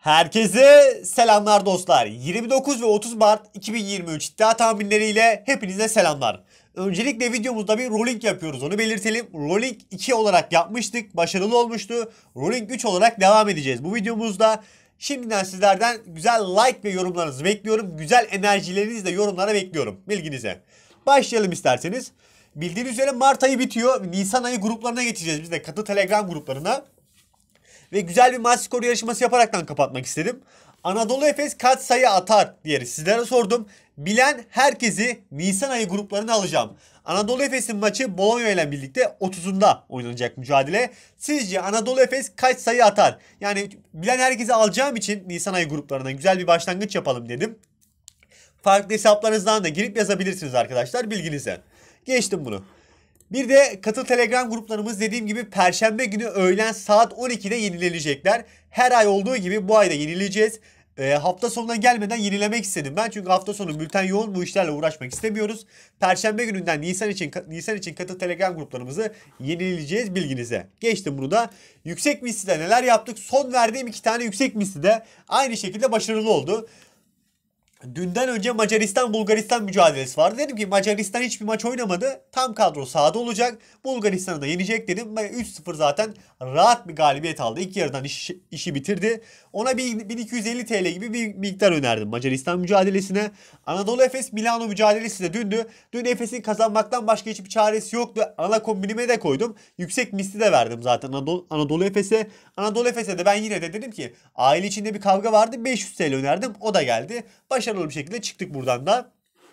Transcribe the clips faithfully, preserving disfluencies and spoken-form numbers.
Herkese selamlar dostlar. yirmi dokuz ve otuz Mart iki bin yirmi üç iddia tahminleriyle hepinize selamlar. Öncelikle videomuzda bir rolling yapıyoruz, onu belirtelim. Rolling iki olarak yapmıştık, başarılı olmuştu. Rolling üç olarak devam edeceğiz bu videomuzda. Şimdiden sizlerden güzel like ve yorumlarınızı bekliyorum. Güzel enerjilerinizi de yorumlara bekliyorum, bilginize. Başlayalım isterseniz. Bildiğiniz üzere Mart ayı bitiyor. Nisan ayı gruplarına geçeceğiz biz de, katı Telegram gruplarına. Ve güzel bir maç skoru yarışması yaparaktan kapatmak istedim. Anadolu Efes kaç sayı atar diye sizlere sordum. Bilen herkesi Nisan ayı gruplarına alacağım. Anadolu Efes'in maçı Bologna ile birlikte otuzunda oynanacak mücadele. Sizce Anadolu Efes kaç sayı atar? Yani bilen herkesi alacağım için Nisan ayı gruplarına güzel bir başlangıç yapalım dedim. Farklı hesaplarınızdan da girip yazabilirsiniz arkadaşlar, bilginize. Geçtim bunu. Bir de katıl Telegram gruplarımız dediğim gibi Perşembe günü öğlen saat on ikide yenilenecekler. Her ay olduğu gibi bu ayda yenileyeceğiz. E, hafta sonuna gelmeden yenilemek istedim ben. Çünkü hafta sonu bülten yoğun, bu işlerle uğraşmak istemiyoruz. Perşembe gününden Nisan için Nisan için katıl Telegram gruplarımızı yenileyeceğiz, bilginize. Geçtim bunu da. Yüksek mislide neler yaptık? Son verdiğim iki tane yüksek mislide aynı şekilde başarılı oldu. Dünden önce Macaristan-Bulgaristan mücadelesi vardı. Dedim ki Macaristan hiçbir maç oynamadı. Tam kadro sahada olacak. Bulgaristan'ı da yenecek dedim. üç sıfır zaten rahat bir galibiyet aldı. İlk yarıdan iş, işi bitirdi. Ona bin iki yüz elli TL gibi bir miktar önerdim Macaristan mücadelesine. Anadolu Efes Milano mücadelesi de dündü. Dün Efes'in kazanmaktan başka hiçbir çaresi yoktu. Ana kombinime de koydum. Yüksek misli de verdim zaten Anadolu, Anadolu Efes'e. Anadolu Efes'e de ben yine de dedim ki aile içinde bir kavga vardı. beş yüz TL önerdim. O da geldi. Başarılı bir şekilde çıktık buradan da.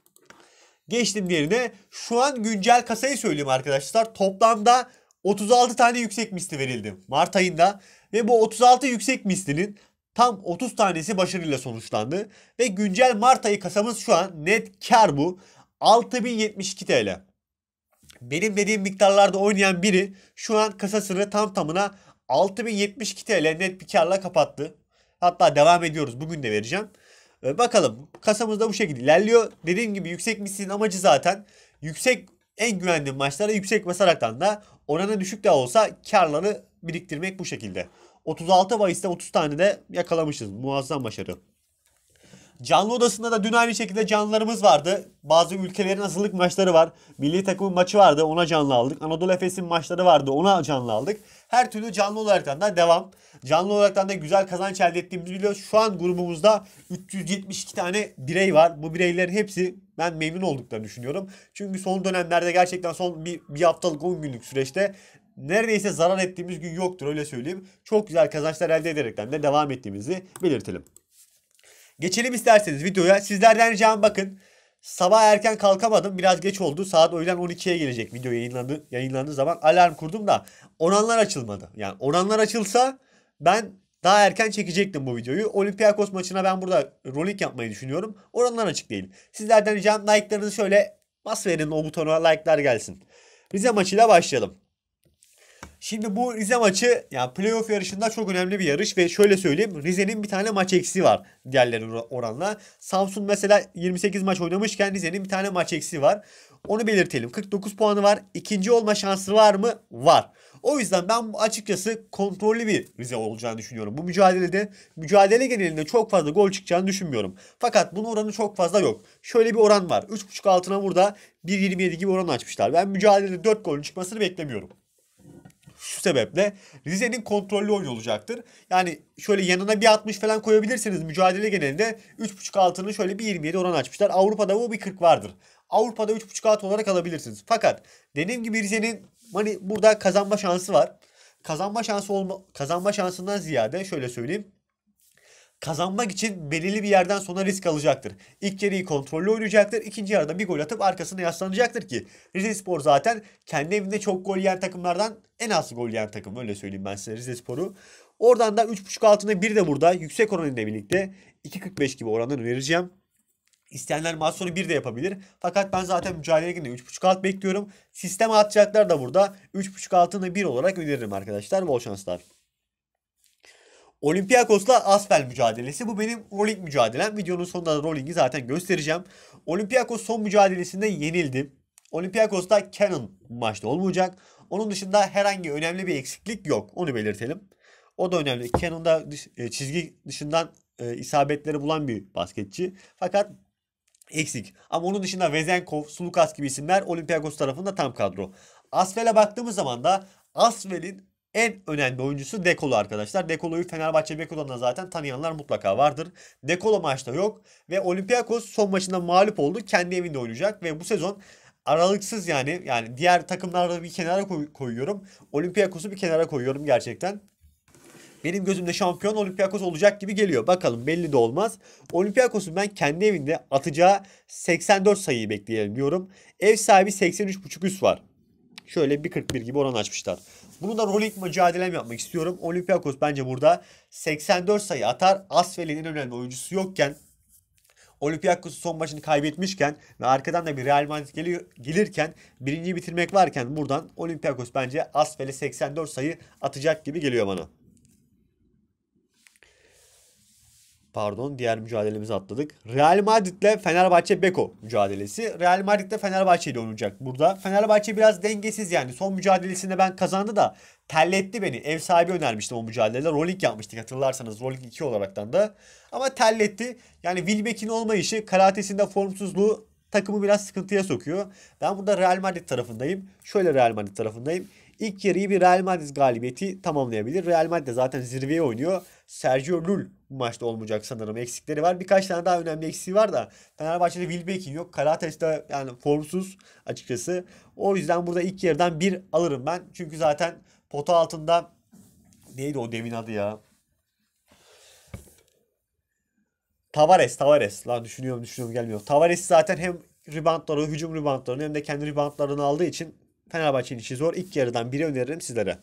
Geçtim diğerine. Şu an güncel kasayı söyleyeyim arkadaşlar. Toplamda otuz altı tane yüksek misli verildi Mart ayında. Ve bu otuz altı yüksek mislinin tam otuz tanesi başarıyla sonuçlandı. Ve güncel Mart ayı kasamız şu an net kar bu. altı bin yetmiş iki TL. Benim dediğim miktarlarda oynayan biri şu an kasasını tam tamına altı bin yetmiş iki TL net bir karla kapattı. Hatta devam ediyoruz. Bugün de vereceğim. Ee, bakalım. Kasamız da bu şekilde ilerliyor. Dediğim gibi yüksek mislinin amacı zaten yüksek, en güvenli maçlara yüksek basaraktan da oranı düşük de olsa karları biriktirmek bu şekilde. otuz altı bahiste otuz tane de yakalamışız. Muazzam başarı. Canlı odasında da dün aynı şekilde canlılarımız vardı. Bazı ülkelerin hazırlık maçları var. Milli takımın maçı vardı, ona canlı aldık. Anadolu Efes'in maçları vardı, ona canlı aldık. Her türlü canlı olaraktan da devam. Canlı olaraktan da güzel kazanç elde ettiğimizi biliyoruz. Şu an grubumuzda üç yüz yetmiş iki tane birey var. Bu bireylerin hepsi ben memnun olduklarını düşünüyorum. Çünkü son dönemlerde gerçekten son bir, bir haftalık on günlük süreçte neredeyse zarar ettiğimiz gün yoktur, öyle söyleyeyim. Çok güzel kazançlar elde ederekten de devam ettiğimizi belirtelim. Geçelim isterseniz videoya. Sizlerden ricam bakın. Sabah erken kalkamadım. Biraz geç oldu. Saat öğlen on ikiye gelecek video yayınlandı, yayınlandığı zaman. Alarm kurdum da oranlar açılmadı. Yani oranlar açılsa ben daha erken çekecektim bu videoyu. Olympiakos maçına ben burada rolling yapmayı düşünüyorum. Oranlar açık değil. Sizlerden ricam like'larınızı şöyle bas verin, o butona like'lar gelsin. Rize maçıyla başlayalım. Şimdi bu Rize maçı yani playoff yarışında çok önemli bir yarış ve şöyle söyleyeyim, Rize'nin bir tane maç eksiği var diğerleri oranla. Samsun mesela yirmi sekiz maç oynamışken Rize'nin bir tane maç eksiği var. Onu belirtelim. kırk dokuz puanı var. İkinci olma şansı var mı? Var. O yüzden ben açıkçası kontrollü bir Rize olacağını düşünüyorum. Bu mücadelede mücadele genelinde çok fazla gol çıkacağını düşünmüyorum. Fakat bunun oranı çok fazla yok. Şöyle bir oran var. üç buçuk altına burada bir yirmi yedi gibi oran açmışlar. Ben mücadelede dört golün çıkmasını beklemiyorum. Şu sebeple Rize'nin kontrollü oyun olacaktır. Yani şöyle yanına bir altmış falan koyabilirsiniz. Mücadele genelinde üç buçuk altının şöyle bir yirmi yedi oran açmışlar. Avrupa'da bu bir kırk vardır. Avrupa'da üç buçuk alt olarak alabilirsiniz. Fakat dediğim gibi Rize'nin hani burada kazanma şansı var. Kazanma şansı olma, kazanma şansından ziyade şöyle söyleyeyim. Kazanmak için belirli bir yerden sonra risk alacaktır. İlk yarıyı kontrollü oynayacaktır. İkinci yarıda bir gol atıp arkasına yaslanacaktır ki Rizespor zaten kendi evinde çok gol yiyen takımlardan en az gol yiyen takım, öyle söyleyeyim ben size Rizespor'u. Oradan da üç buçuk altında bir de burada yüksek oranıyla birlikte iki kırk beş gibi oranları vereceğim. İsteyenler maç sonu bir de yapabilir. Fakat ben zaten mücadele günde üç buçuk alt bekliyorum. Sisteme atacaklar da burada üç buçuk altını bir olarak öneririm arkadaşlar. Bol şanslar. Olympiakos'la Asvel mücadelesi. Bu benim rolling mücadelem. Videonun sonunda da rolling'i zaten göstereceğim. Olympiakos son mücadelesinde yenildi. Olympiakos'ta Cannon maçta olmayacak. Onun dışında herhangi önemli bir eksiklik yok. Onu belirtelim. O da önemli. Cannon'da dış, e, çizgi dışından e, isabetleri bulan bir basketçi. Fakat eksik. Ama onun dışında Vezenkov, Sulukas gibi isimler Olympiakos tarafında tam kadro. Asvel'e baktığımız zaman da Asvel'in en önemli oyuncusu Dekolo arkadaşlar. Dekolo'yu Fenerbahçe Beko'dan da zaten tanıyanlar mutlaka vardır. Dekolo maçta yok ve Olympiakos son maçında mağlup oldu. Kendi evinde oynayacak ve bu sezon aralıksız yani yani diğer takımları bir kenara koy- koyuyorum. Olympiakos'u bir kenara koyuyorum gerçekten. Benim gözümde şampiyon Olympiakos olacak gibi geliyor. Bakalım, belli de olmaz. Olympiakos'un ben kendi evinde atacağı seksen dört sayıyı bekleyelim diyorum. Ev sahibi seksen üç buçuk üst var. Şöyle bir kırk bir gibi oran açmışlar. Bunu da rolling mücadelem yapmak istiyorum. Olympiakos bence burada seksen dört sayı atar. Asfel'in en önemli oyuncusu yokken, Olympiakos son maçını kaybetmişken ve arkadan da bir Real Madrid geliyor, gelirken birinciyi bitirmek varken buradan Olympiakos bence Asfel'e seksen dört sayı atacak gibi geliyor bana. Pardon, diğer mücadelemizi atladık. Real Madrid ile Fenerbahçe Beko mücadelesi. Real Madrid ile Fenerbahçe ile oynayacak burada. Fenerbahçe biraz dengesiz yani. Son mücadelesinde ben kazandı da terletti beni. Ev sahibi önermiştim o mücadelede. Rolling yapmıştık hatırlarsanız. Rolling iki olaraktan da. Ama terletti. Yani Wilbeck'in olmayışı, karatesinde formsuzluğu takımı biraz sıkıntıya sokuyor. Ben burada Real Madrid tarafındayım. Şöyle Real Madrid tarafındayım. İlk yarıyı bir Real Madrid galibiyeti tamamlayabilir. Real Madrid de zaten zirveye oynuyor. Sergio Llull bu maçta olmayacak sanırım. Eksikleri var. Birkaç tane daha önemli eksiği var da Fenerbahçe'de Wilbeck'in yok. Karates de yani formsuz açıkçası. O yüzden burada ilk yarıdan bir alırım ben. Çünkü zaten pota altında neydi o devin adı ya? Tavares, Tavares. Lan düşünüyorum düşünüyorum gelmiyor. Tavares zaten hem reboundları, hücum reboundlarını hem de kendi reboundlarını aldığı için Fenerbahçe'nin işi zor. İlk yarıdan biri öneririm sizlere.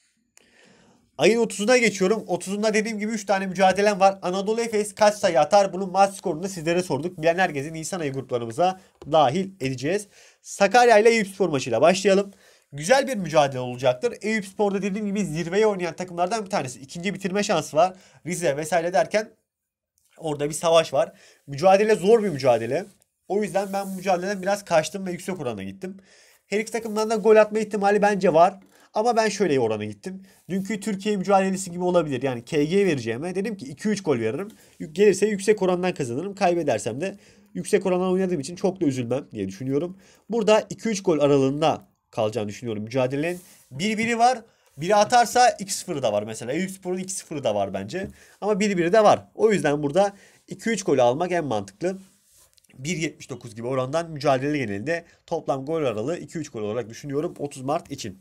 Ayın otuzuna geçiyorum. otuzunda dediğim gibi üç tane mücadelem var. Anadolu Efes kaç sayı atar? Bunun maç skorunu da sizlere sorduk. Bilen herkesi Nisan ayı gruplarımıza dahil edeceğiz. Sakarya ile Eyüpspor maçıyla başlayalım. Güzel bir mücadele olacaktır. Eyüpspor'da dediğim gibi zirveye oynayan takımlardan bir tanesi. İkinci bitirme şansı var. Rize vesaire derken orada bir savaş var. Mücadele zor bir mücadele. O yüzden ben bu mücadeleden biraz kaçtım ve yüksek orana gittim. Her iki takımdan da gol atma ihtimali bence var. Ama ben şöyle orana gittim. Dünkü Türkiye mücadelesi gibi olabilir. Yani K G vereceğime dedim ki iki üç gol veririm. Gelirse yüksek orandan kazanırım. Kaybedersem de yüksek orandan oynadığım için çok da üzülmem diye düşünüyorum. Burada iki üç gol aralığında kalacağını düşünüyorum mücadelenin. bir biri var. Biri atarsa iki sıfırı da var mesela. Eyüpspor'un iki sıfırı da var bence. Ama bir biri de var. O yüzden burada iki üç golü almak en mantıklı. bir yetmiş dokuz gibi orandan mücadele genelinde toplam gol aralığı iki üç gol olarak düşünüyorum otuz Mart için.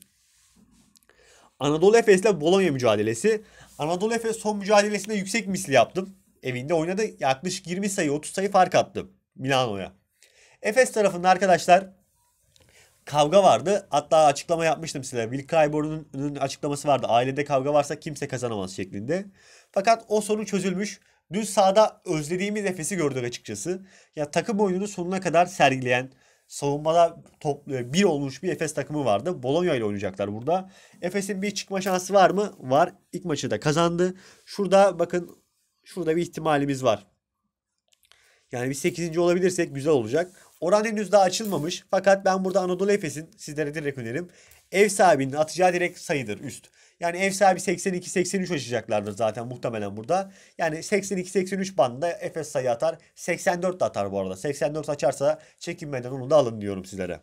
Anadolu Efes ile Bologna mücadelesi. Anadolu Efes son mücadelesinde yüksek misli yaptım. Evinde oynadı. Yaklaşık yirmi sayı otuz sayı fark attı Milano'ya. Efes tarafında arkadaşlar kavga vardı. Hatta açıklama yapmıştım size. Will Clyburn açıklaması vardı. Ailede kavga varsa kimse kazanamaz şeklinde. Fakat o sorun çözülmüş. Dün sahada özlediğimiz Efes'i gördük açıkçası. Ya takım oyununu sonuna kadar sergileyen, savunmada top, bir olmuş bir Efes takımı vardı. Bologna ile oynayacaklar burada. Efes'in bir çıkma şansı var mı? Var. İlk maçı da kazandı. Şurada bakın, şurada bir ihtimalimiz var. Yani bir sekizinci olabilirsek güzel olacak. Oran henüz daha açılmamış. Fakat ben burada Anadolu Efes'in, sizlere direkt önerim, ev sahibinin atacağı direkt sayıdır üst. Yani ev sahibi seksen iki seksen üç açacaklardır zaten muhtemelen burada. Yani seksen iki seksen üç bandında Efes sayı atar. seksen dört de atar bu arada. seksen dört açarsa çekinmeden onu da alın diyorum sizlere.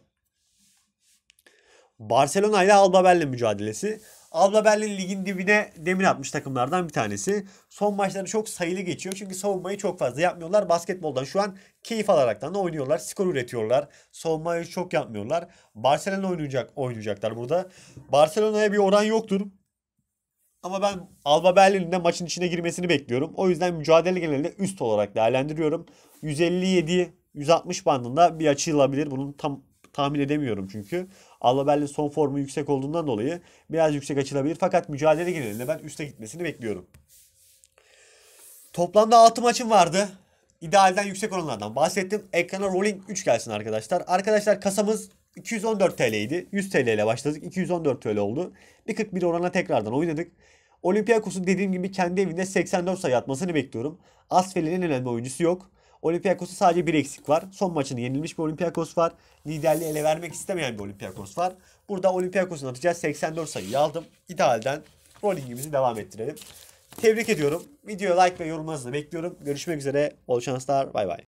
Barcelona ile Alba Berlin mücadelesi. Alba Berlin ligin dibine demir atmış takımlardan bir tanesi. Son maçları çok sayılı geçiyor. Çünkü savunmayı çok fazla yapmıyorlar. Basketboldan şu an keyif alaraktan da oynuyorlar. Skor üretiyorlar. Savunmayı çok yapmıyorlar. Barcelona oynayacak, oynayacaklar burada. Barcelona'ya bir oran yoktur. Ama ben Alba Berlin'in de maçın içine girmesini bekliyorum. O yüzden mücadele genelinde üst olarak değerlendiriyorum. yüz elli yedi yüz altmış bandında bir açılabilir. Bunun tam tahmin edemiyorum çünkü. Alba Berlin son formu yüksek olduğundan dolayı biraz yüksek açılabilir. Fakat mücadele genelinde ben üste gitmesini bekliyorum. Toplamda altı maçım vardı. İdealden yüksek oranlardan bahsettim. Ekrana rolling üç gelsin arkadaşlar. Arkadaşlar kasamız iki yüz on dört T L'ydi. yüz T L ile başladık. iki yüz on dört T L oldu. bir kırk bir orana tekrardan oynadık. Olympiakos'un dediğim gibi kendi evinde seksen dört sayı atmasını bekliyorum. Asfel'in en önemli oyuncusu yok. Olympiakos'ta sadece bir eksik var. Son maçını yenilmiş bir Olympiakos var. Liderliği ele vermek istemeyen bir Olympiakos var. Burada Olympiakos'un atacağı seksen dört sayıyı aldım. İdealden rollingimizi devam ettirelim. Tebrik ediyorum. Videoya like ve yorumlarınızı bekliyorum. Görüşmek üzere. Bol şanslar. Bay bay.